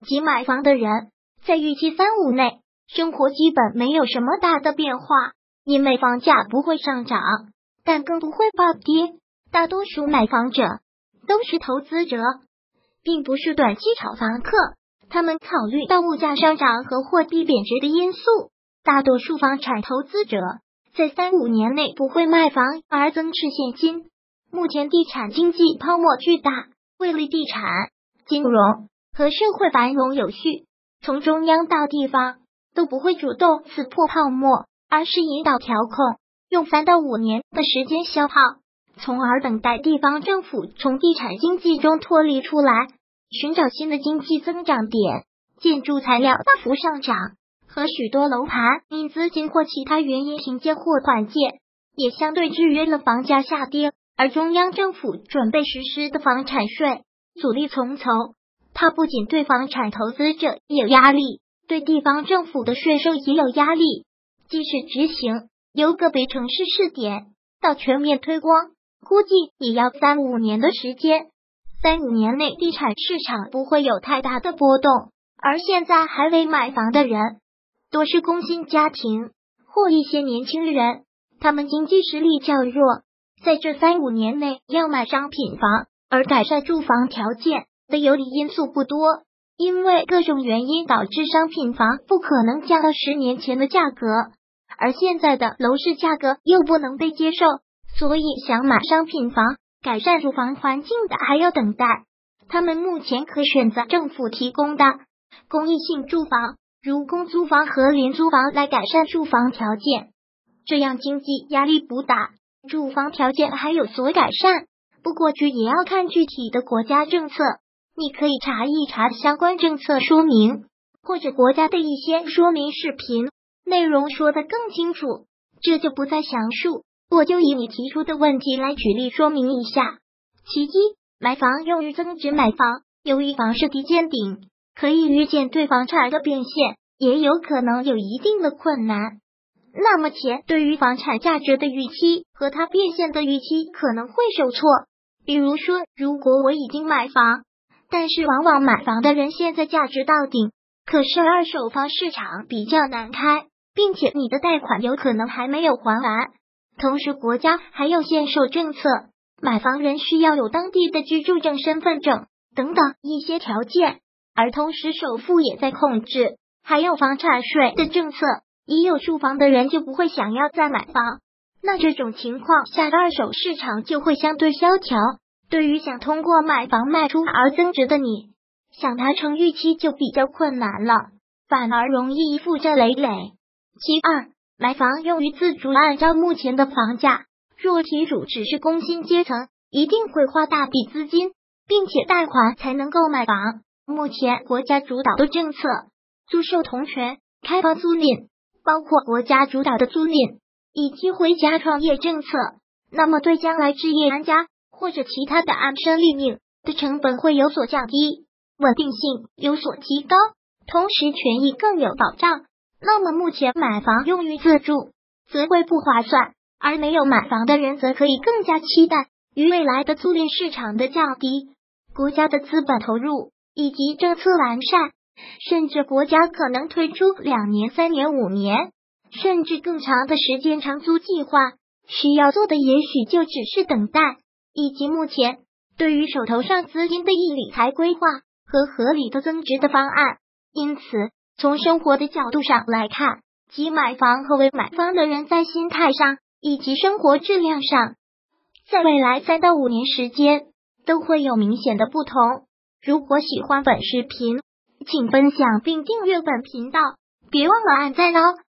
即买房的人在预期35内，生活基本没有什么大的变化，因为房价不会上涨，但更不会暴跌。大多数买房者都是投资者，并不是短期炒房客，他们考虑到物价上涨和货币贬值的因素。大多数房产投资者在3-5年内不会卖房而增持现金。目前地产经济泡沫巨大，为了地产、金融和社会繁荣有序，从中央到地方都不会主动刺破泡沫，而是引导调控，用3到5年的时间消耗，从而等待地方政府从地产经济中脱离出来，寻找新的经济增长点。建筑材料大幅上涨，和许多楼盘因资金或其他原因停建或缓建，也相对制约了房价下跌。而中央政府准备实施的房产税阻力重重，它不仅对房产投资者有压力，对地方政府的税收也有压力。即使执行，由个别城市试点到全面推广，估计也要3-5年的时间。3-5年内地产市场不会有太大的波动，而现在还未买房的人多是工薪家庭或一些年轻人，他们经济实力较弱，在这3-5年内要买商品房，而改善住房条件的有利因素不多，因为各种原因导致商品房不可能降到10年前的价格，而现在的楼市价格又不能被接受，所以想买商品房改善住房环境的还要等待。他们目前可选择政府提供的公益性住房，如公租房和廉租房来改善住房条件，这样经济压力不大，住房条件还有所改善。不过也要看具体的国家政策，你可以查一查相关政策说明，或者国家的一些说明视频，内容说得更清楚，这就不再详述，我就以你提出的问题来举例说明一下。其一，买房用于增值买房，由于房市低见顶，可以预见对房产的变现也有可能有一定的困难。那么且对于房产价值的预期和它变现的预期可能会受挫。比如说，如果我已经买房，但是往往买房的人现在价值到顶，可是二手房市场比较难开，并且你的贷款有可能还没有还完，同时国家还有限售政策，买房人需要有当地的居住证、身份证等等一些条件，而同时首付也在控制，还有房产税的政策，已有住房的人就不会想要再买房，那这种情况下二手市场就会相对萧条，对于想通过买房卖出而增值的你，想达成预期就比较困难了，反而容易负债累累。其二，买房用于自住，按照目前的房价，若题主只是工薪阶层，一定会花大笔资金，并且贷款才能购买房。目前国家主导的政策，租售同权、开放租赁，包括国家主导的租赁以及回家创业政策，那么对将来置业安家或者其他的安身立命的成本会有所降低，稳定性有所提高，同时权益更有保障。那么目前买房用于自住则会不划算，而没有买房的人则可以更加期待于未来的租赁市场的较低，国家的资本投入以及政策完善，甚至国家可能推出2年、3年、5年甚至更长的时间长租计划，需要做的也许就只是等待，以及目前对于手头上资金的理财规划和合理的增值的方案。因此从生活的角度上来看，即买房和未买房的人在心态上以及生活质量上，在未来3到5年时间都会有明显的不同。如果喜欢本视频，请分享并订阅本频道，别忘了按赞哦。